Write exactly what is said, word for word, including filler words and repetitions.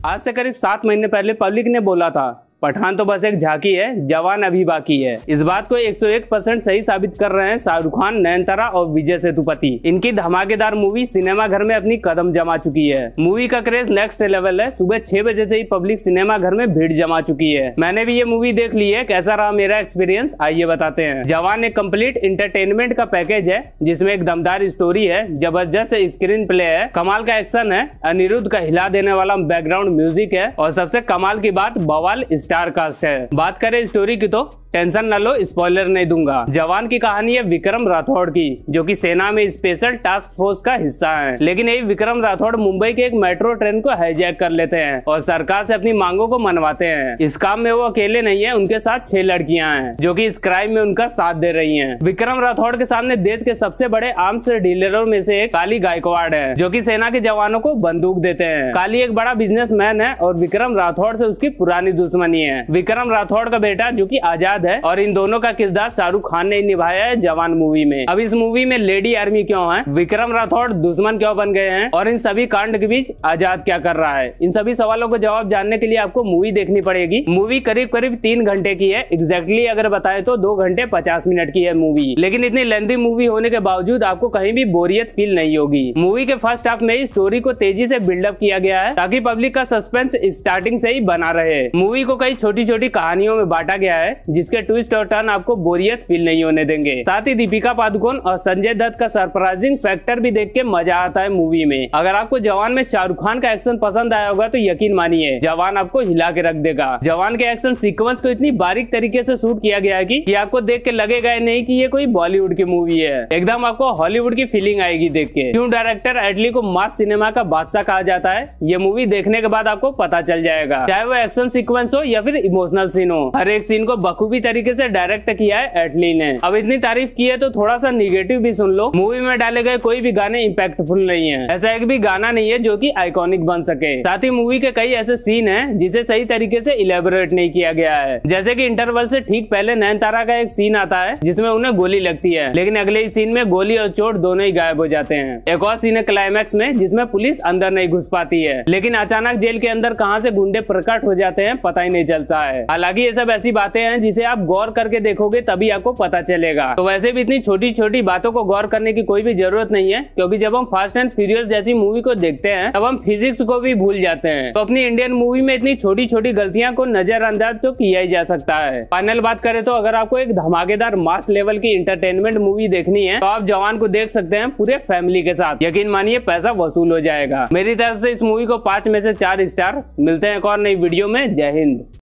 आज से करीब सात महीने पहले पब्लिक ने बोला था पठान तो बस एक झांकी है, जवान अभी बाकी है। इस बात को एक सौ एक परसेंट सही साबित कर रहे हैं शाहरुख खान, नयनतारा और विजय सेतुपति। इनकी धमाकेदार मूवी सिनेमा घर में अपनी कदम जमा चुकी है। मूवी का क्रेज नेक्स्ट लेवल है। सुबह छह बजे से ही पब्लिक सिनेमा घर में भीड़ जमा चुकी है। मैंने भी ये मूवी देख ली है। कैसा रहा मेरा एक्सपीरियंस, आइए बताते हैं। जवान एक कंप्लीट इंटरटेनमेंट का पैकेज है जिसमें एक दमदार स्टोरी है, जबरदस्त स्क्रीन प्ले है, कमाल का एक्शन है, अनिरुद्ध का हिला देने वाला बैकग्राउंड म्यूजिक है और सबसे कमाल की बात बवाल स्टार कास्ट है। बात करें स्टोरी की तो टेंशन न लो, स्पॉइलर नहीं दूंगा। जवान की कहानी है विक्रम राठौड़ की, जो कि सेना में स्पेशल टास्क फोर्स का हिस्सा है। लेकिन यही विक्रम राठौड़ मुंबई के एक मेट्रो ट्रेन को हाईजैक कर लेते हैं और सरकार से अपनी मांगों को मनवाते हैं। इस काम में वो अकेले नहीं है, उनके साथ छह लड़कियां हैं जो कि इस क्राइम में उनका साथ दे रही हैं। विक्रम राठौड़ के सामने देश के सबसे बड़े आर्म्स डीलरों में से एक काली गायकवाड़ है, जो कि सेना के जवानों को बंदूक देते हैं। काली एक बड़ा बिजनेसमैन है और विक्रम राठौड़ से उसकी पुरानी दुश्मनी है। विक्रम राठौड़ का बेटा जो कि आजाद है और इन दोनों का किरदार शाहरुख खान ने निभाया है जवान मूवी में। अब इस मूवी में लेडी आर्मी क्यों है, विक्रम राठौड़ दुश्मन क्यों बन गए हैं और इन सभी कांड के बीच आजाद क्या कर रहा है, इन सभी सवालों को जवाब जानने के लिए आपको मूवी देखनी पड़ेगी। मूवी करीब करीब तीन घंटे की है। एग्जैक्टली अगर बताए तो दो घंटे पचास मिनट की है मूवी। लेकिन इतनी लेंथी मूवी होने के बावजूद आपको कहीं भी बोरियत फील नहीं होगी। मूवी के फर्स्ट हाफ में ही स्टोरी को तेजी से बिल्डअप किया गया है ताकि पब्लिक का सस्पेंस स्टार्टिंग से ही बना रहे। मूवी को कई छोटी छोटी कहानियों में बांटा गया है जिसके ट्विस्ट और टर्न आपको बोरियत फील नहीं होने देंगे। साथ ही दीपिका पादुकोण और संजय दत्त का सरप्राइजिंग फैक्टर भी देख के मजा आता है मूवी में। अगर आपको जवान में शाहरुख खान का एक्शन पसंद आया होगा तो यकीन मानिए जवान आपको हिला के रख देगा। जवान के एक्शन सीक्वेंस को इतनी बारीक तरीके से शूट किया गया है कि, कि आपको देख के लगेगा नहीं कि ये कोई बॉलीवुड की मूवी है, एकदम आपको हॉलीवुड की फीलिंग आएगी देख के। क्यों डायरेक्टर एटली को मास सिनेमा का बादशाह कहा जाता है, ये मूवी देखने के बाद आपको पता चल जाएगा। चाहे वो एक्शन सीक्वेंस हो या फिर इमोशनल सीन हो, हर एक सीन को बखूबी तरीके से डायरेक्ट किया है एटली ने। अब इतनी तारीफ की है तो थोड़ा सा निगेटिव भी सुन लो। मूवी में डाले गए कोई भी गाने इम्पैक्टफुल नहीं है। ऐसा एक भी गाना नहीं है जो कि आइकॉनिक बन सके। साथ ही मूवी के कई ऐसे सीन हैं जिसे सही तरीके से इलेबोरेट नहीं किया गया है। जैसे कि इंटरवल से ठीक पहले नयनतारा का एक सीन आता है जिसमें उन्हें गोली लगती है, लेकिन अगले ही सीन में गोली और चोट दोनों ही गायब हो जाते हैं। एक और सीन है क्लाइमैक्स में जिसमें पुलिस अंदर नहीं घुस पाती है, लेकिन अचानक जेल के अंदर कहां से गुंडे प्रकट हो जाते हैं पता ही नहीं चलता है। हालांकि ये सब ऐसी बातें हैं जिसे आप गौर करके देखोगे तभी आपको पता चलेगा। तो वैसे भी इतनी छोटी छोटी बातों को गौर करने की कोई भी जरूरत नहीं है, क्योंकि जब हम फास्ट एंड फ्यूरियस जैसी मूवी को देखते हैं तब हम फिजिक्स को भी भूल जाते हैं। तो अपनी इंडियन मूवी में इतनी छोटी छोटी गलतियां को नजरअंदाज तो किया ही जा सकता है। फाइनल बात करें तो अगर आपको एक धमाकेदार मास लेवल की इंटरटेनमेंट मूवी देखनी है तो आप जवान को देख सकते हैं पूरे फैमिली के साथ। यकीन मानिए पैसा वसूल हो जाएगा। मेरी तरफ से इस मूवी को पांच में से चार स्टार मिलते हैं एक और नई वीडियो में। जय हिंद।